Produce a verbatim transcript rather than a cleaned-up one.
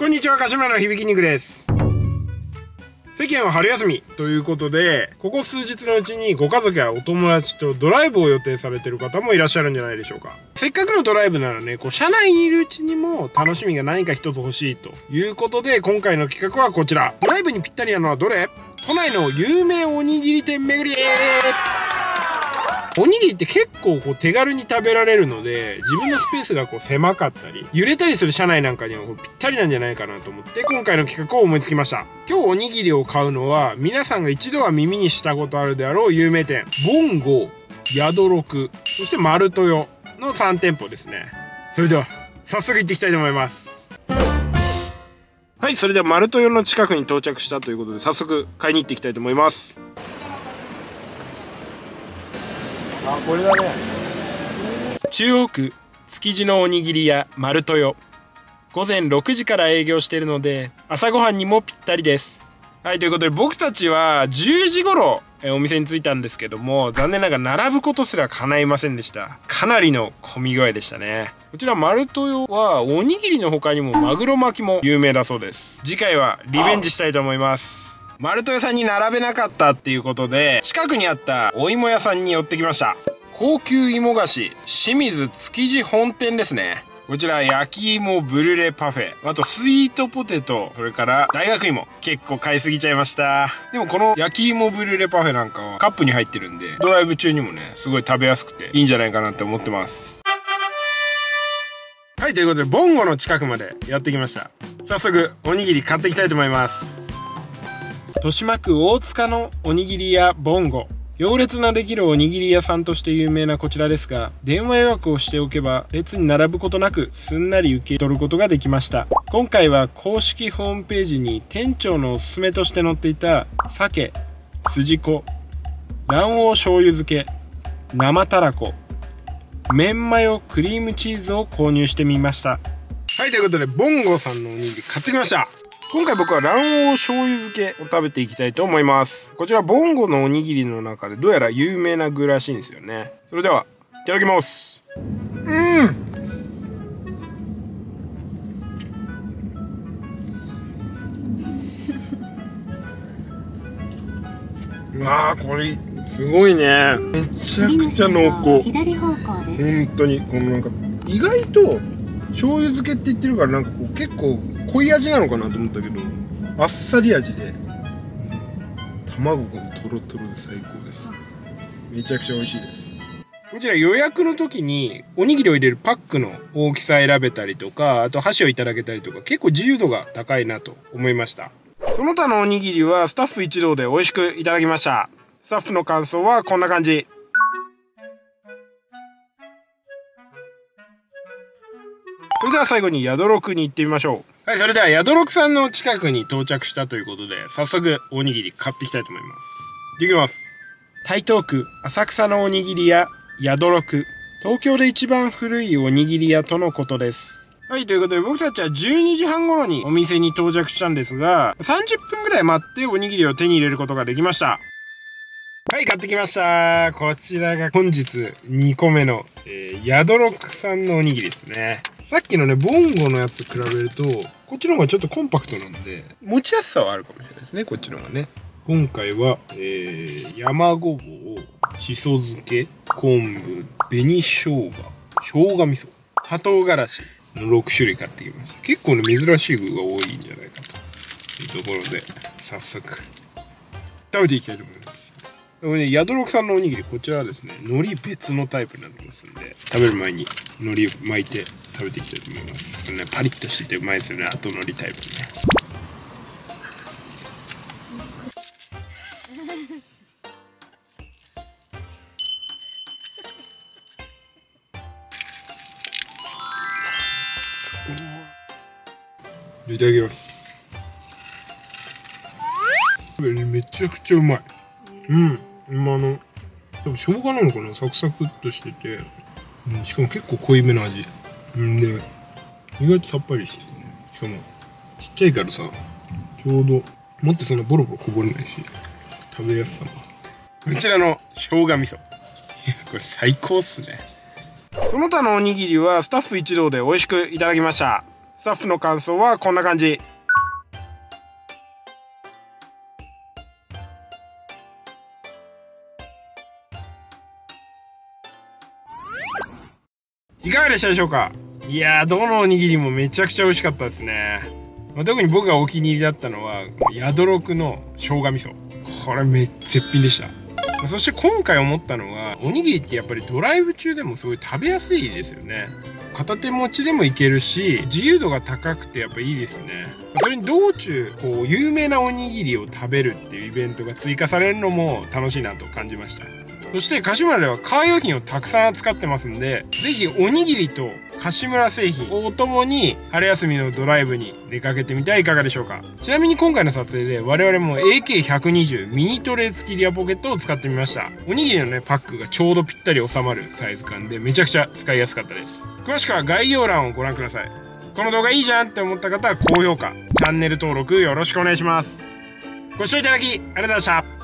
こんにちは、柏村の響き肉です。世間は春休みということで、ここ数日のうちにご家族やお友達とドライブを予定されている方もいらっしゃるんじゃないでしょうか。せっかくのドライブならね、こう車内にいるうちにも楽しみが何か一つ欲しいということで、今回の企画はこちら。ドライブにぴったりなのはどれ？都内の有名おにぎり店巡り。おにぎりって結構こう手軽に食べられるので、自分のスペースがこう狭かったり揺れたりする車内なんかにはこうぴったりなんじゃないかなと思って、今回の企画を思いつきました。今日おにぎりを買うのは、皆さんが一度は耳にしたことあるであろう有名店、ボンゴ、ヤドロク、そしてマルトヨのさん店舗ですね。それでは早速行っていきたいと思います。はい、それではマルトヨの近くに到着したということで、早速買いに行っていきたいと思います。あ、これだね。中央区築地のおにぎり屋マルトヨ、ごぜんろくじから営業しているので、朝ごはんにもぴったりです。はい、ということで僕たちはじゅうじ頃お店に着いたんですけども、残念ながら並ぶことすら叶いませんでした。かなりの混み具合でしたね。こちらマルトヨはおにぎりの他にもマグロ巻きも有名だそうです。次回はリベンジしたいと思います。マルトヨさんに並べなかったっていうことで、近くにあったお芋屋さんに寄ってきました。高級芋菓子清水築地本店ですね。こちら焼き芋ブリュレパフェ、あとスイートポテト、それから大学芋、結構買いすぎちゃいました。でもこの焼き芋ブリュレパフェなんかはカップに入ってるんで、ドライブ中にもねすごい食べやすくていいんじゃないかなって思ってます。はい、ということでボンゴの近くまでやってきました。早速おにぎり買っていきたいと思います。豊島区大塚のおにぎり屋ボンゴ、行列のできるおにぎり屋さんとして有名なこちらですが、電話予約をしておけば列に並ぶことなくすんなり受け取ることができました。今回は公式ホームページに店長のおすすめとして載っていた鮭、筋子、卵黄醤油漬け、生たらこ、麺マヨクリームチーズを購入してみました。はい、ということでボンゴさんのおにぎり買ってきました。今回僕は卵黄醤油漬けを食べていきたいと思います。こちらボンゴのおにぎりの中でどうやら有名な具らしいんですよね。それではいただきます。うん、うわー、これすごいね。めちゃくちゃ濃厚。本当にこのなんか意外と醤油漬けって言ってるから、なんかこう結構濃い味なのかなと思ったけど、あっさり味で、卵がトロトロで最高です。めちゃくちゃ美味しいです。こちら予約の時におにぎりを入れるパックの大きさ選べたりとか、あと箸をいただけたりとか、結構自由度が高いなと思いました。その他のおにぎりはスタッフ一同で美味しくいただきました。スタッフの感想はこんな感じ。それでは最後にヤドロクに行ってみましょう。はい、それではヤドロクさんの近くに到着したということで、早速おにぎり買っていきたいと思います。いきます。台東区浅草のおにぎり屋ヤドロク、東京で一番古いおにぎり屋とのことです。はい、ということで僕たちはじゅうにじはん頃にお店に到着したんですが、さんじゅっぷんぐらい待っておにぎりを手に入れることができました。はい、買ってきました。こちらが本日にこめの、えー、ヤドロクさんのおにぎりですね。さっきのねボンゴのやつ比べるとこっちの方がちょっとコンパクトなので持ちやすさはあるかもしれないですね、こっちの方がね。今回は、えー、山ごぼう、しそ漬け、昆布、紅生姜、生姜味噌、葉唐辛子のろくしゅるい買ってきました。結構ね珍しい具が多いんじゃないかというところで、早速食べていきたいと思います。でもね、ヤドロクさんのおにぎり、こちらはですね海苔別のタイプになってますんで、食べる前に海苔を巻いて食べていきたいと思います。これねパリッとしててうまいですよね、後海苔タイプね。いただきます。これめちゃくちゃうまい。うん、今あの多分生姜なのかな、サクサクっとしてて、うん、しかも結構濃いめの味、うんで意外とさっぱりしてるね。しかもちっちゃいからさ、ちょうど持ってそんなボロボロこぼれないし、食べやすさもあって。こちらの生姜味噌、いやこれ最高っすね。その他のおにぎりはスタッフ一同で美味しくいただきました。 スタッフの感想はこんな感じ。いかがでしたでしょうか。いやー、どのおにぎりもめちゃくちゃ美味しかったですね。まあ、特に僕がお気に入りだったのはヤドロクの生姜味噌。これめっ絶品でした。まあ、そして今回思ったのは、おにぎりってやっぱりドライブ中でもすごい食べやすいですよね。片手持ちでもいけるし、自由度が高くてやっぱいいですね。それに道中こう有名なおにぎりを食べるっていうイベントが追加されるのも楽しいなと感じました。そして柏村ではカー用品をたくさん扱ってますんで、ぜひおにぎりと柏村製品をお供に春休みのドライブに出かけてみてはいかがでしょうか。ちなみに今回の撮影で我々も エーケーひゃくにじゅう ミニトレー付きリアポケットを使ってみました。おにぎりのねパックがちょうどぴったり収まるサイズ感でめちゃくちゃ使いやすかったです。詳しくは概要欄をご覧ください。この動画いいじゃんって思った方は高評価、チャンネル登録よろしくお願いします。ご視聴いただきありがとうございました。